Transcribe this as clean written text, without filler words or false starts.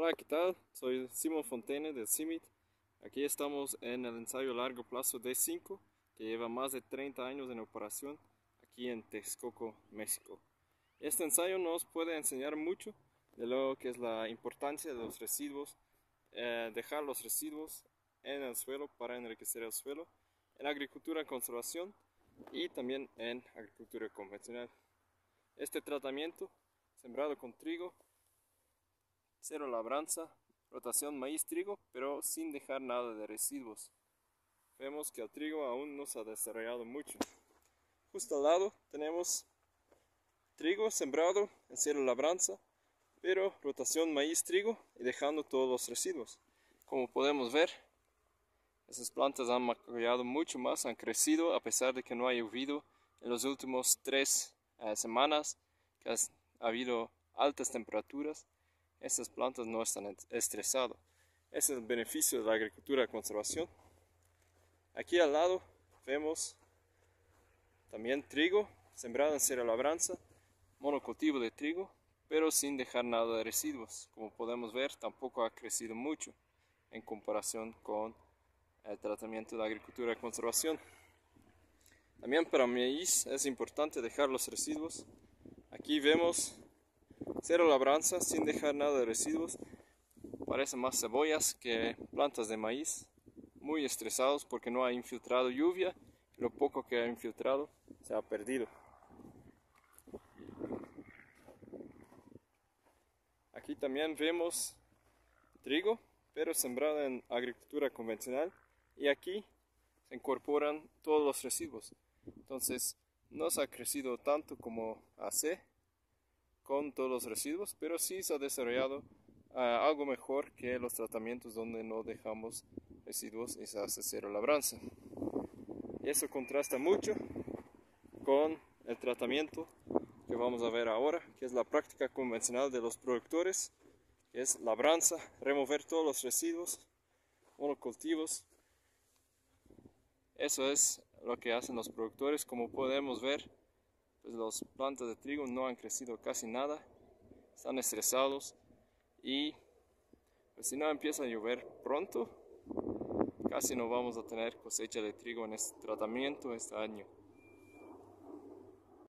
Hola, ¿qué tal? Soy Simon Fontaine del CIMIT. Aquí estamos en el ensayo a largo plazo D5, que lleva más de 30 años en operación aquí en Texcoco, México. Este ensayo nos puede enseñar mucho de lo que es la importancia de los residuos, dejar los residuos en el suelo para enriquecer el suelo, en agricultura conservación y también en agricultura convencional. Este tratamiento, sembrado con trigo, cero labranza, rotación maíz-trigo, pero sin dejar nada de residuos. Vemos que el trigo aún no se ha desarrollado mucho. Justo al lado tenemos trigo sembrado en cero labranza, pero rotación maíz-trigo y dejando todos los residuos. Como podemos ver, esas plantas han maculado mucho más, han crecido a pesar de que no ha llovido en los últimos 3 semanas, que ha habido altas temperaturas. Estas plantas no están estresadas. Ese es el beneficio de la agricultura de conservación. Aquí al lado vemos también trigo sembrado en cero labranza, monocultivo de trigo, pero sin dejar nada de residuos. Como podemos ver, tampoco ha crecido mucho en comparación con el tratamiento de la agricultura de conservación. También para maíz es importante dejar los residuos. Aquí vemos cero labranza sin dejar nada de residuos. Parecen más cebollas que plantas de maíz, muy estresados porque no ha infiltrado lluvia. Lo poco que ha infiltrado se ha perdido. Aquí también vemos trigo, pero sembrado en agricultura convencional, y aquí se incorporan todos los residuos. Entonces no se ha crecido tanto como hace con todos los residuos, pero sí se ha desarrollado algo mejor que los tratamientos donde no dejamos residuos y se hace cero labranza. Y eso contrasta mucho con el tratamiento que vamos a ver ahora, que es la práctica convencional de los productores, que es labranza, remover todos los residuos, monocultivos. Eso es lo que hacen los productores. Como podemos ver, pues las plantas de trigo no han crecido casi nada, están estresados, y pues si no empieza a llover pronto, casi no vamos a tener cosecha de trigo en este tratamiento este año.